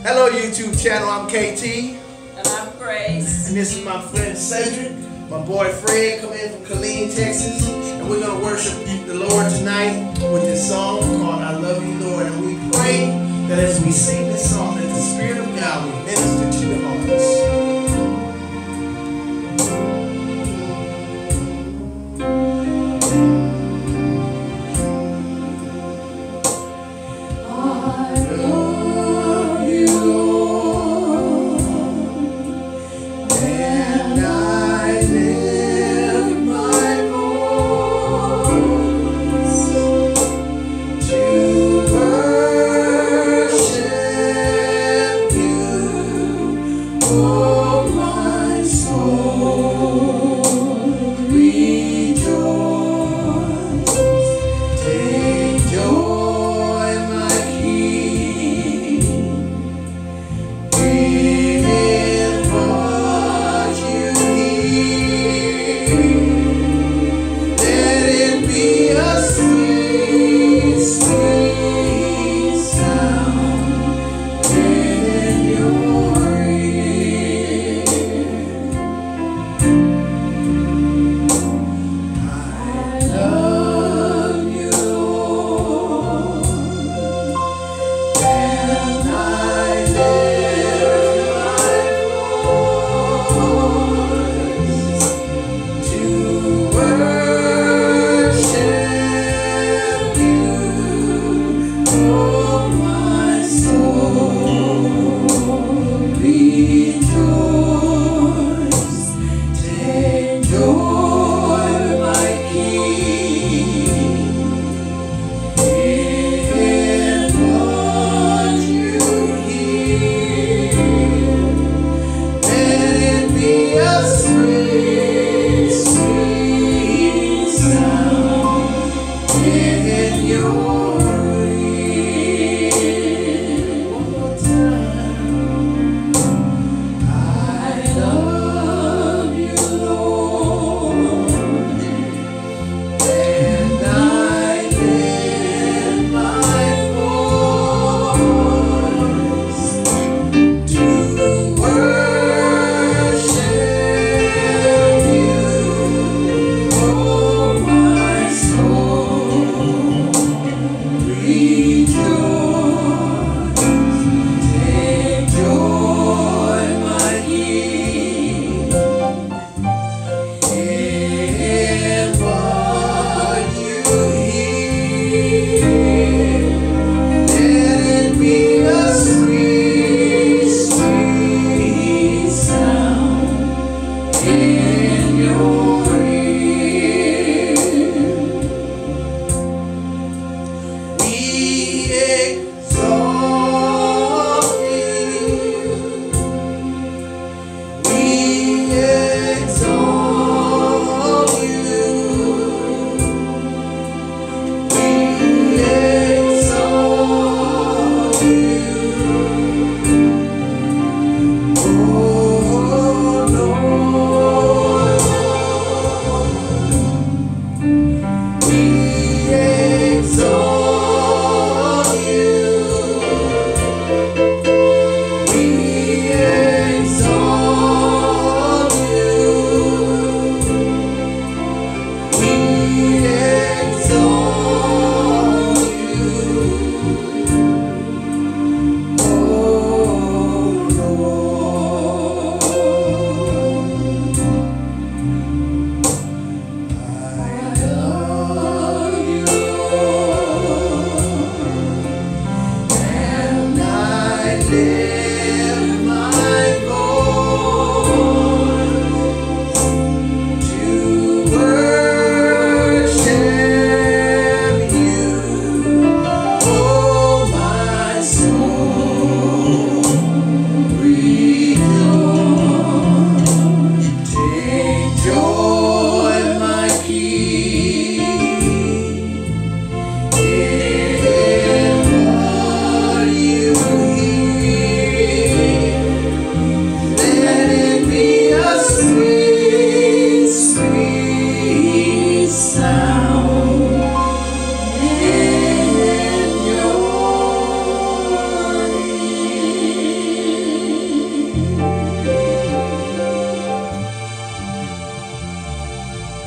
Hello YouTube channel, I'm KT. And I'm Grace. And this is my friend Cedric. My boy Fred come in from Killeen, Texas. And we're going to worship the Lord tonight with this song called I Love You Lord. And we pray that as we sing this song that the Spirit of God will minister to your hearts. In your ear.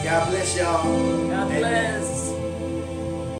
God bless y'all. God Amen. bless.